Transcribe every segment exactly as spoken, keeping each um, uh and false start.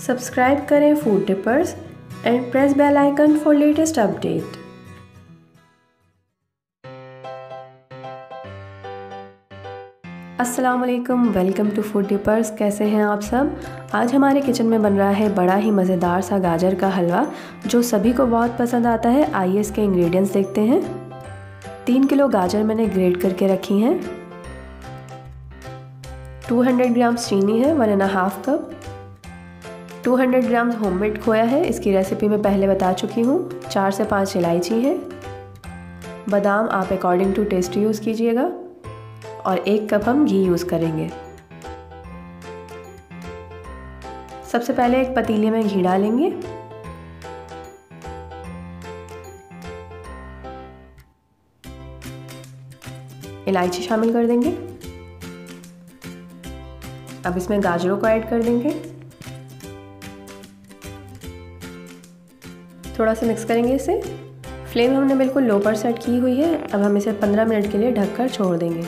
Subscribe करें food tippers and press bell icon for latest update. अस्सलाम वालेकुम, welcome to food tippers. कैसे हैं आप सब? आज हमारे किचन में बन रहा है बड़ा ही मज़ेदार सा गाजर का हलवा जो सभी को बहुत पसंद आता है। आइए इसके इंग्रेडिएंट्स देखते हैं। तीन किलो गाजर मैंने ग्रेट करके रखी हैं। दो सौ ग्राम चीनी है, वन एंड हाफ कप। दो सौ ग्राम होममेड खोया है, इसकी रेसिपी मैं पहले बता चुकी हूँ। चार से पाँच इलायची है। बादाम आप अकॉर्डिंग टू टेस्ट यूज़ कीजिएगा और एक कप हम घी यूज़ करेंगे। सबसे पहले एक पतीले में घी डालेंगे। इलायची शामिल कर देंगे। अब इसमें गाजरों को ऐड कर देंगे। थोड़ा सा मिक्स करेंगे इसे। फ्लेम हमने बिल्कुल लो पर सेट की हुई है। अब हम इसे पंद्रह मिनट के लिए ढककर छोड़ देंगे।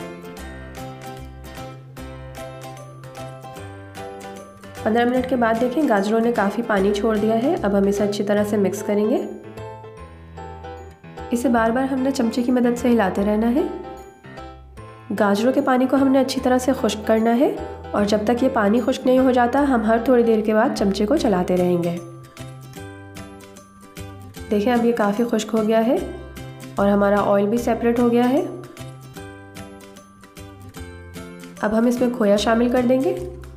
पंद्रह मिनट के बाद देखें गाजरों ने काफ़ी पानी छोड़ दिया है। अब हम इसे अच्छी तरह से मिक्स करेंगे। इसे बार बार हमने चमचे की मदद से हिलाते रहना है। गाजरों के पानी को हमने अच्छी तरह से खुश्क करना है और जब तक ये पानी खुश्क नहीं हो जाता हम हर थोड़ी देर के बाद चमचे को चलाते रहेंगे। देखें अब ये काफ़ी खुश्क हो गया है और हमारा ऑयल भी सेपरेट हो गया है। अब हम इसमें खोया शामिल कर देंगे।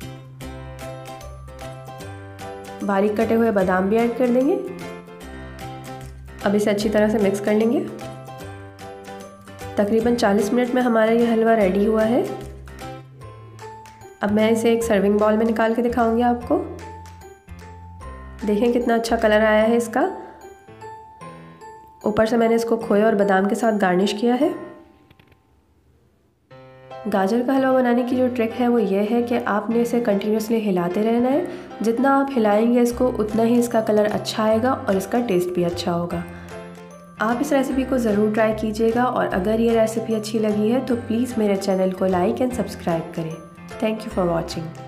बारीक कटे हुए बादाम भी ऐड कर देंगे। अब इसे अच्छी तरह से मिक्स कर लेंगे। तकरीबन चालीस मिनट में हमारा ये हलवा रेडी हुआ है। अब मैं इसे एक सर्विंग बाउल में निकाल के दिखाऊंगी आपको। देखें कितना अच्छा कलर आया है इसका। ऊपर से मैंने इसको खोया और बादाम के साथ गार्निश किया है। गाजर का हलवा बनाने की जो ट्रिक है वो ये है कि आपने इसे कंटिन्यूसली हिलाते रहना है। जितना आप हिलाएंगे इसको उतना ही इसका कलर अच्छा आएगा और इसका टेस्ट भी अच्छा होगा। आप इस रेसिपी को ज़रूर ट्राई कीजिएगा और अगर ये रेसिपी अच्छी लगी है तो प्लीज़ मेरे चैनल को लाइक एंड सब्सक्राइब करें। Thank you for watching.